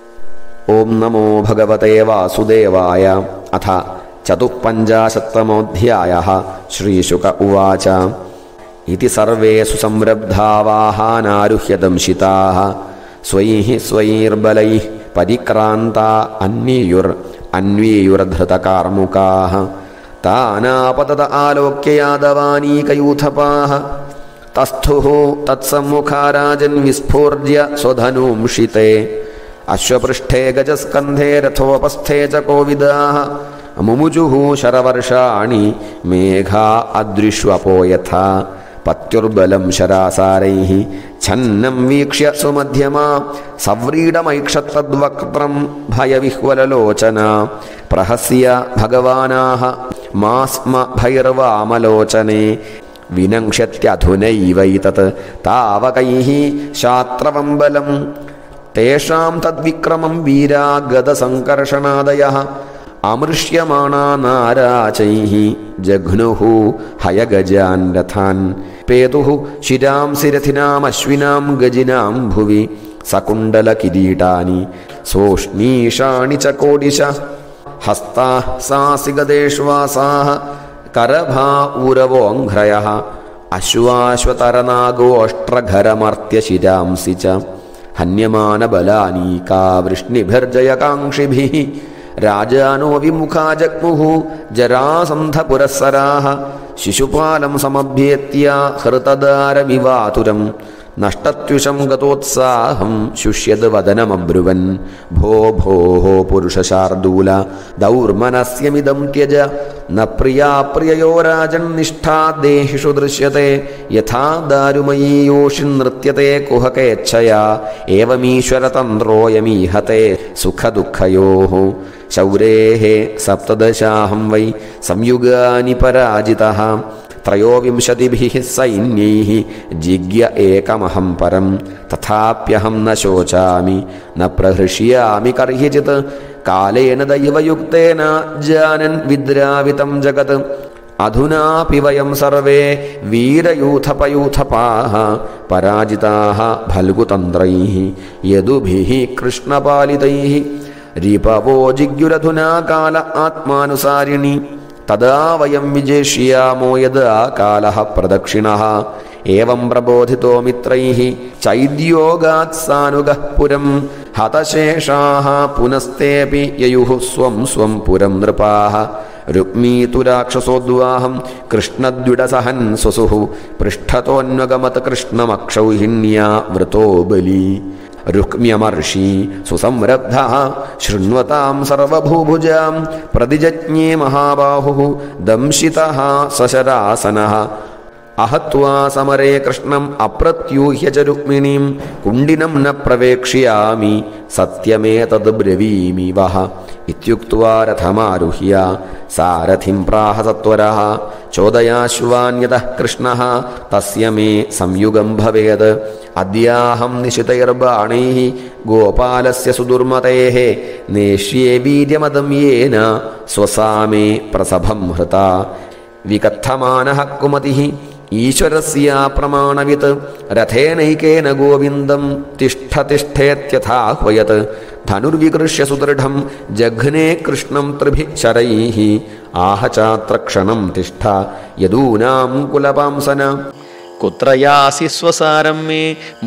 ഓം നമോ ഭഗവതേ വാസുദേവായ. അഥ ചതുഃപഞ്ചാശത്തമോऽധ്യായഃ. ശ്രീശുക ഉവാച. ഇതി സർവേ സുസംരബ്ധാ വാഹാനാരുഹ്യ ദംശിതാഃ സ്വൈഃ സ്വൈർബലൈഃ പരിക്രാന്താ അന്വീയുർധൃതകാർമുകാഃ താനാപതത ആലോക്യ യാദവാനീകയൂഥപാഃ തസ്ഥുഃ തത്സമ്മുഖാ രാജൻ വിസ്ഫൂർജ്യ സ്വധനൂംഷിതേ അശ്വപൃഷ്ഠേ ഗജസ്കന്ധേ രഥോപസ്ഥേ ച കോവിദാഃ മുമുജുഃ ശരവർഷാണി മേഘാ അദൃശ്വപോ യഥാ പത്യുർബലം ശരാസാരൈഃ ഛന്നം വീക്ഷ്യ സുമധ്യമാ സവ്രീഡമൈക്ഷത്തദ്വക്ത്രം ഭയവിഹ്വലലോചനാ പ്രഹസ്യ ഭഗവാനാഃ മാസ്മ ഭൈർവാമലോചനേ വിനങ്ഷ്യത്യധുനൈവൈതത് താവകൈഃ ശാത്രവംബലം തേഷാം തദ്വിക്രമം വീരാ ഗദസംകർഷണാദയഃ അമൃഷ്യമാണാ നാരാചൈഃ ജഘ്നുഃ ഹയഗജാൻ രഥാൻ പേതുഃ ശിരാംസി രഥിനാം അശ്വിനാം ഗജിനാം ഭുവി സകുണ്ഡലകിരീടാനി സോഷ്ണീഷാണി ച കോടിശ ഹസ്താഃ സാസിഗദേഷ്വാസാഃ കരഭാ ഊരവോഘ്രയഃ അശ്വാശ്വതരനാഗോഷ്ട്രഘരമർത്യശിരാംസി ച ഹന്യമാനബലാനീകാ വൃഷ്ണിഭിർജയകാംക്ഷിഭിഃ രാജാനോ വിമുഖാ ജഗ്മുഃ ജരാസന്ധപുരസ്സരാः ശിശുപാലം സമഭ്യേത്യ ഹൃതദാരമിവാതുരം നഷ്ടത്യുഷം ഗതോത്സാഹം ശുഷ്യദ് വദനമബ്രുവൻ ഭോ ഭോഃ പുരുഷശാർദൂല ദൗർമനസ്യമിദം ത്യജ ന പ്രിയാ പ്രിയയോ രാജൻ നിഷ്ഠാ ദേഹിഷു ദൃശ്യത്തെ യഥാ ദാരുമയീ യോഷിൻ നൃത്യത്തെ കുഹകേച്ഛയാ ഏവമീശ്വരതന്ത്രോയമീഹത്തെ സുഖദുഃഖയോഃ ശൗരേഃ സപ്തദശാഹം വൈ സംയുഗാനി പരാജിതഃ ത്രയോവിംശതിഭിഃ സൈന്യൈഃ ജിഗ്യ ഏകമഹം പരം തഥാപ്യഹം ന ശോചാമി ന പ്രഹൃഷ്യാമി കർഹിചിത് കാലേന ദൈവയുക്തേന ജാനൻ വിദ്രാവിതം ജഗത് അധുനാപി വയം സർവേ വീരയൂഥപയൂഥപാഃ പരാജിതാഃ ഫൽഗുതന്ത്രൈഃ യദുഭിഃ കൃഷ്ണപാലിതൈഃ രിപവോ ജിഗ്യുരധുനാ കാല ആത്മാനുസാരിണി തദാ വയം വിജേഷ്യാമോ യദാ കാലഃ പ്രദക്ഷിണഃ ഏവം പ്രബോധിതോ മിത്രൈഃ ചൈദ്യോഗാത് സാനുഗഃ പുരം ഹതശേഷാഃ പുനസ്തേപി യയുഃ സ്വം സ്വം പുരം നൃപാഃ രുക്മീതു രാക്ഷസോദ്വാഹം കൃഷ്ണദ്വിഡസഹൻ സ്വസുഃ പൃഷ്ഠതോന്വഗമത് കൃഷ്ണമക്ഷൗഹിണ്യാ വൃതോ ബലി രുക്മ്യമർഷി സുസംരബ്ധഃ ശൃണ്വതാം സർവഭൂഭുജാം പ്രതിജജ്ഞേ മഹാബാഹുഃ ദംശിതഃ സശരാസനഃ അഹത്വാ സമരേ കൃഷ്ണം അപ്രത്യൂഹ്യ ച രുക്മിണീം കുണ്ഡിനം ന പ്രവേക്ഷ്യാമി സത്യമേതദ് ബ്രവീമി വഹ ഇത്യുക്ത്വാ രഥമാരുഹ്യ സാരഥിം പ്രാഹ സത്വരഃ ചോദയാശ്വാന്യതഃ കൃഷ്ണഃ തസ്യ മേ സംയുഗം ഭവേത് അദ്യാഹം നിശിതൈർബാണൈഃ ഗോപാലസ്യ സുദുർമതേഃ നേഷ്യേ വീര്യമദം യേന സ്വസാമേ പ്രസഭം ഹൃതാ വികഥമാനഃ കുമതിഃ ഈശ്വരസ്യ പ്രമാണവിത് രഥേനൈകേന ഗോവിന്ദം തിഷ്ഠ തിഷ്ഠേത്യഥാഹ്വയത് ധനുർവികൃഷ്യ സുദൃഢം ജഘ്നേ കൃഷ്ണം ത്രിഭിഃ ശരൈഃ ആഹ ചാത്രക്ഷണം തിഷ്ഠ യദൂനാം കുലപാംസന കുത്ര യാസി സ്വസാരം മേ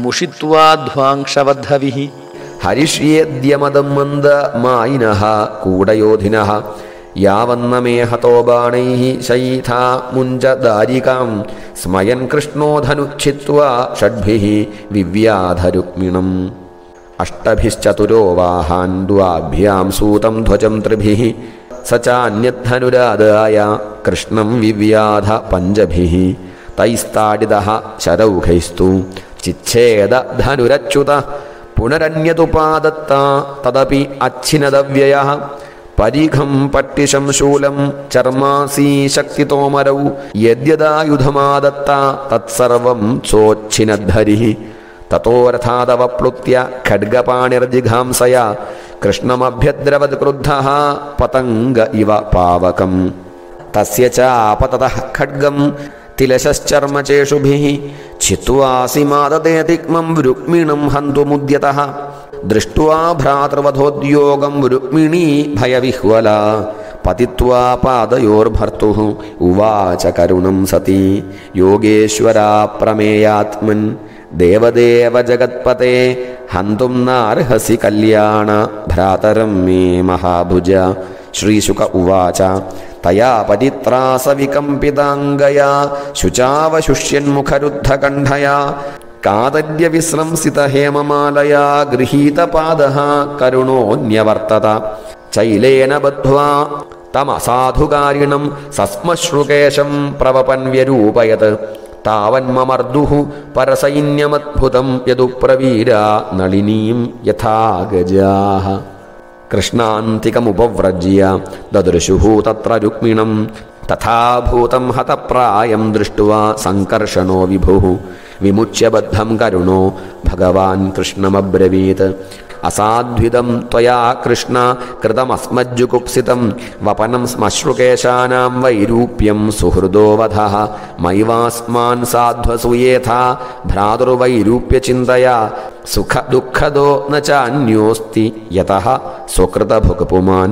മുഷിത്വാധ്വാംക്ഷവദ്ധവിഃ ഹരിഷ്യേദ്യമദം മന്ദ മായിനഃ കൂടയോധിനഃ യാവന്ന മേ ഹതോ ബാണൈഃ ശൈഥാ മുഞ്ചദാരികാം സ്മയൻ കൃഷ്ണോ ധനുച്ഛിത്വാ ഷഡ്ഭിഃ വിവ്യാധരുക്മിണം അഷ്ടഭിശ്ചതുരോ വാഹാൻ ദ്വാഭ്യാം സൂതം ധ്വജം ത്രിഭിഃ സ ചാന്യദ്ധനുരാദായ കൃഷ്ണം വിവ്യാധ പഞ്ചഭിഃ തൈസ്താഡിതഃ ശരൗഘൈസ്തു ചിച്ഛേദ ധനുരച്യുത പുനരന്യതുപാദത്ത തദപി അച്ഛിനദവ്യയഃ പരിഘം പട്ടിശം ശൂലം ചർമാസീ ശക്തിതോമരൗ യദ്യദായുധമാദത്ത തത്സർവം ചോച്ഛിനദ്ധരിഃ തതോ രഥാദവപ്ലുത്യ ഖഡ്ഗപാണിർജിഘാംസയാ കൃഷ്ണമഭ്യദ്രവത് ക്രുദ്ധഃ പതംഗ ഇവ പാവകം തസ്യ ചാപതതഃ ഖഡ്ഗം തിലശശ്ചർമ്മചേഷുഭിഃ ഛിത്വാ സിമാദതേ തിക്മം രുക്മിണം ഹന്തുമുദ്യതഃ ദൃഷ്ട്വാ ഭ്രാതൃവധോദ്യോഗം രുക്മിണീ ഭയവിഹ്വല പതിത്വാ പാദയോർഭർത്തുഃ ഉവാച കരുണം സതി യോഗേശ്വരാ പ്രമേയാത്മൻ ദേവദേവ ജഗത്പതേ ഹന്തും നാർഹസി കല്യാണ ഭ്രാതരം മേ മഹാഭുജ. ശ്രീശുക ഉവാച തയാ പതിത്രാ സവികമ്പിതാംഗയാ ശുചാവശുഷ്യന്മുഖരുദ്ധകണ്ഠയാ കാതര്യവിസ്രംസിത ഹേമമാലയാ ഗൃഹീതപാദഃ കരുണോന്യവർത്തത. ചൈലേന ബദ്ധ്വാ തമസാധുകാരിണം സസ്മശ്രുകേശം പ്രവപന്വ്യരൂപയത്. താവന്മമർദുഃ പരസൈന്യമദ്ഭുതം യദുപ്രവീരാ നളിനീം യഥാ ഗജാഃ. കൃഷ്ണാന്തികമുപവ്രജ്യ ദദൃശുഃ തത്ര രുക്മിണം തഥാ ഭൂതം ഹതപ്രായം ദൃഷ്ട്വാ സംകർഷണോ വിഭുഃ. വിമുച്യ ബദ്ധം കരുണോ ഭഗവാൻ കൃഷ്ണമബ്രവീത്. അസാധ്വിതം ത്വയാ കൃഷ്ണ കൃതമസ്മജ്ജുകുപ്സിതം വപനം ശ്മശ്രുകേശാനാം വൈരൂപ്യം സുഹൃദോ വധഃ. മൈവാസ്മാൻ സാധ്വസൂയേഥാ ഭ്രാതൃവൈരൂപ്യചിന്തയാ സുഖ ദുഃഖദോ ന ചാന്യോസ്തി യതഃ സ്വകൃതഭുക്പുമാൻ.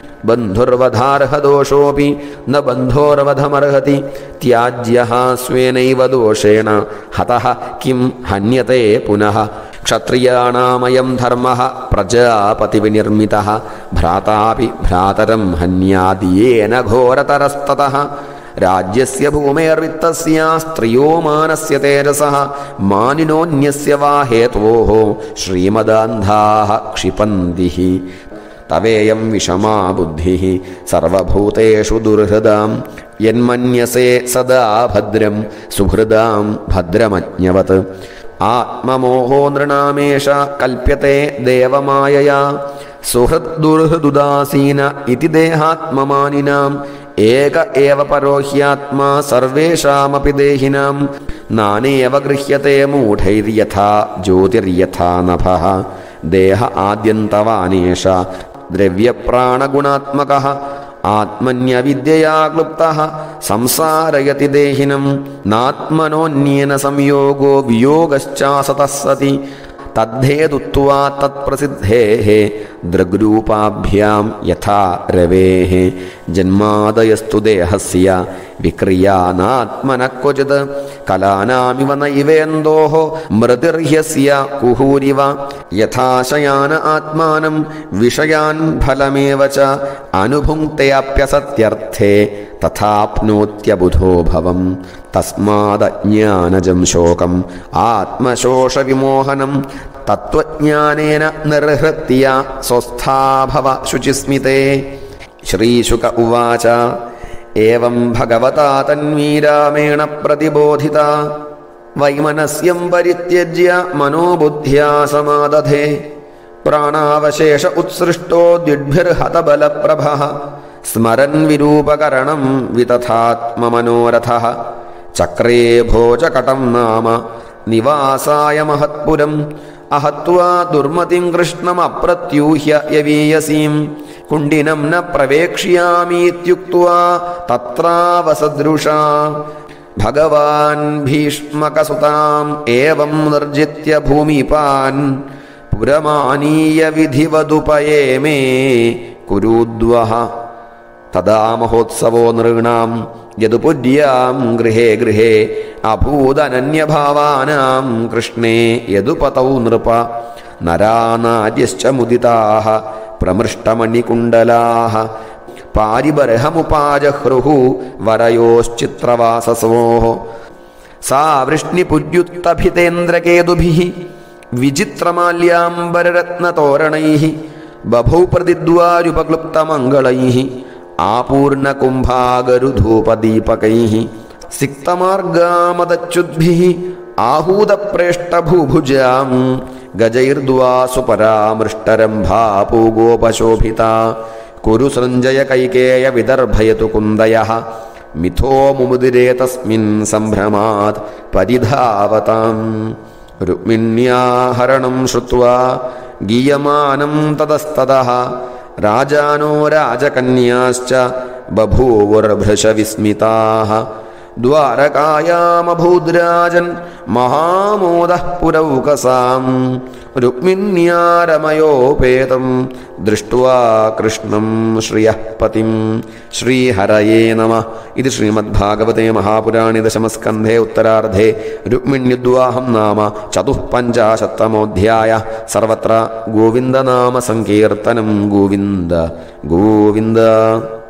ബന്ധുർവധാർഹദോഷോപി ന ബന്ധോർവധമർഹതി ത്യാജ്യഃ സ്വേനൈവ ദോഷേണ ഹതഃ കിം ഹന്യതേ പുനഃ. ക്ഷത്രിയാണാമയം ധർമ്മഃ പ്രജാപതിവിനിർമ്മിതഃ ഭ്രാതാപി ഭ്രാതരം ഹന്യാദിയേന ഘോരതരസ്തതഃ. രാജ്യസ്യ ഭൂമേർവിത്തസ്യ സ്ത്രിയോ മാനസ്യ തേജസഃ മാനിനോന്യസ്യ വാ ഹേതോഃ ശ്രീമദാന്ധാഃ ക്ഷിപന്തിഃ. തവേയം വിഷമാ ബുദ്ധിഃ സർവഭൂതേഷു ദുർഹൃദാം യന്മന്യസേ സദാ ഭദ്രം സുഹൃദാം ഭദ്രമജ്ഞവത്. ആത്മമോഹോ നൃണാമേഷ കൽപ്യത്തെ ദേവമായയാ സുഹൃദ് ദുർഹൃദുദാസീന ഇതി ദേഹാത്മമാനിനാം ഏക ഏവ പരോ ഹ്യാത്മാ സർവേഷാമപി ദേഹിനാം നാനേവ ഗൃഹ്യത്തെ മൂഢൈര്യഥാ ജ്യോതിര്യഥാ നഭഃ. ദേഹ ആദ്യന്തവാനേഷ ദ്രവ്യപ്രാണഗുണാത്മകഃ ആത്മന്യവിദ്യയാ ക്ലുപ്തഃ സംസാരയതി ദേഹിനം നാത്മനോന്യേന സംയോഗോ വിയോഗശ്ചാസതഃ സതി. തദ്ധേതുത്വാ തത്പ്രസിദ്ധേഃ ദൃഗ്രൂപാഭ്യാം യഥാ രവേഃ ജന്മാദയസ്തു ദേഹസ്യ വിക്രിയാ നാത്മനഃ ക്വചിത് കലാനാമിവ നൈവേന്ദോഃ മൃതിർഹ്യസ്യ കുഹൂരിവ. യഥാ ശയാന ആത്മാനം വിഷയാൻ ഫലമേവ ച അനുഭുങ്ക്തേऽപ്യസത്യർത്ഥേ തഥാപ്നോത്യബുധോ ഭവം. തസ്മാദജ്ഞാനജം ശോകം ആത്മശോഷവിമോഹനം തത്വജ്ഞാനേന നിർഹൃത്യ സ്വസ്ഥാഭവ ശുചിസ്മിതേ. ശ്രീശുക ഉവാച ഏവം ഭഗവതാ തന്വീരാമേണ പ്രതിബോധിതാ വൈമനസ്യം പരിത്യജ്യ മനോബുദ്ധ്യാ സമാദധേ. പ്രാണാവശേഷ ഉത്സൃഷ്ടോ ദ്യുദ്ഭിർഹതബലപ്രഭഃ സ്മരൻ വിരൂപകരണം വിതഥാത്മമനോരഥഃ. ചക്രേ ഭോജകടം നാമ നിവാസായ മഹത്പുരം അഹത്വാ ദുർമതിം കൃഷ്ണമപ്രത്യൂഹ്യ യവീയസീം. കുണ്ഡിനം ന പ്രവേക്ഷ്യാമീത്യുക്ത്വാ തത്രാവസദൃശാ. ഭഗവാൻ ഭീഷ്മകസുതാം ഏവം നിർജിത്യ ഭൂമിപാൻ പുരമാനീയ വിധിവതുപയേമേ കുരുദ്വഃ. തദാ മഹോത്സവോ നൃണാം യദുപുര്യാം ഗൃഹേ ഗൃഹേ അഭൂതനന്യഭാവാനാം കൃഷ്ണേ യദുപതൗ നൃപ. നരാനാര്യശ്ച മുദിതാഃ പ്രമൃഷ്ടമണികുണ്ടലാഃ പാരിബർഹമുപാജഹ്രുഃ വരയോശ്ചിത്രവാസസോഃ. സാ വൃഷ്ണിപുര്യുത്തഭിതേന്ദ്രകേതുഭിഃ വിചിത്രമാല്യാംബരരത്നതോരണൈഃ ബഭൗ പ്രതിദ്വാരുപക്ലുപ്തമംഗളൈഃ ആപൂർണകുംഭാഗരുധൂപദീപകൈഃ സിക്തമാർഗാമദച്യുദ്ഭിഃ आहूतप्रेष्ठभूभुजां गजैर्द्वासु परामृष्टरम्भापूगोपशोभिता कुरु सञ्जय कैकेय विदर्भयतु कुन्दयः मिथो मुमुदिरे तस्मिन् सम्भ्रमात् परिधावतां रुक्मिण्याहरणं श्रुत्वा गीयमानं ततस्ततः राजानो राजकन्याश्च बभूवुर्भृशविस्मिताः द्वारकायामभूद्राजन् महामोदः पुरौकसां രുക്മിണ്യാരമയോപേതം ദൃഷ്ട്വാ കൃഷ്ണം ശ്രിയഃ പതിം. ശ്രീഹരയേ നമഃ. ഇത് ശ്രീമദ്ഭാഗവതേ മഹാപുരാണേ ദശമസ്കന്ധേ ഉത്തരാർദ്ധേ രുക്മിണ്യുദ്വാഹം നാമ ചതുഃപഞ്ചാശത്തമോऽധ്യായഃ. സർവത്ര ഗോവിന്ദനാമ സങ്കീർത്തനം. ഗോവിന്ദ ഗോവിന്ദ.